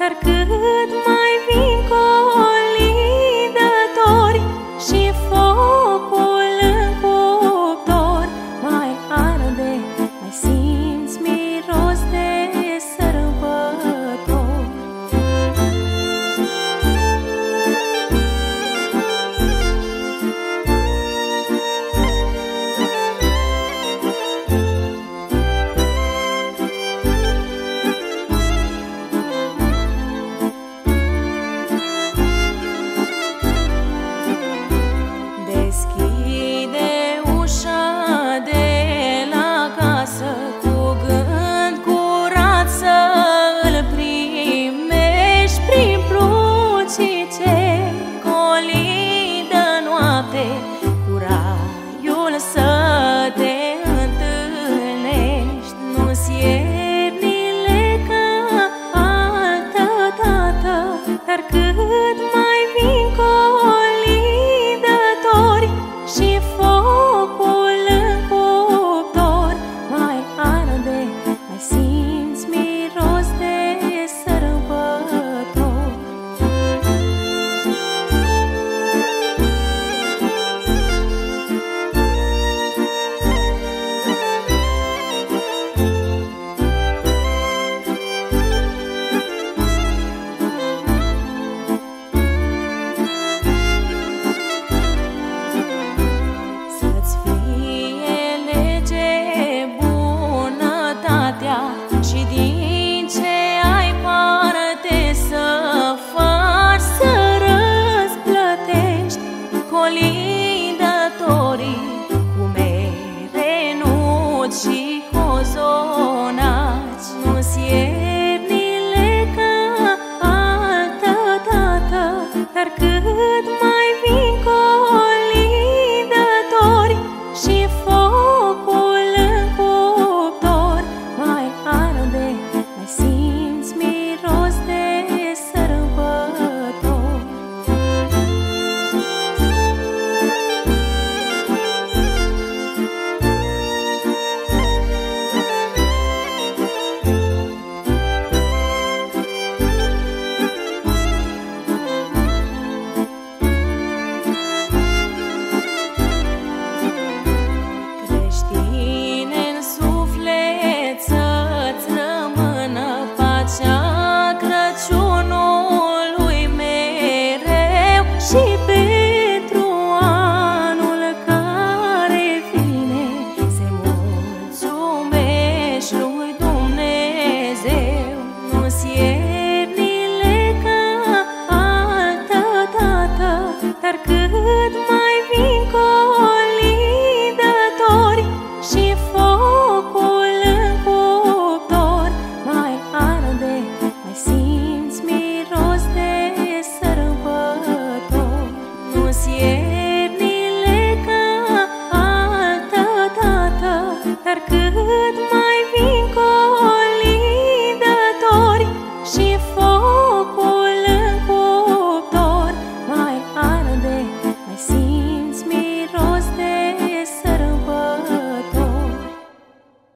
dar cât mai vin colindători și focul în cuptor mai arde, mai simți miros de sărbători. Deschide ușa de la casă, cu gând curat să îl primești prin pruncii ce colindă noapte, cu raiul să te întâlnești. Nu-ți iernile ca altă dată, dar cât mai vin colindători și focul în cuptor mai arde, mai simți miros de sărbători. Să-ți fie lege bunătatea și din ce ai parte să faci, să răsplătești colindătorii cu mere, nuci și cozonaci. Nu-ți iernile ca altă dată, dar cât mai vin colindători și focul în cuptor mai arde, mai simți miros de sărbători. Creștine-n suflet, să-ți rămână pacea Crăciunului mereu și pentru anul care vine să mulțumești lui Dumnezeu. Nu-ți iernile ca altă dată, dar cât mai vin colindători și focul în cuptor mai arde, mai simți miros de sărbători. Nu-ți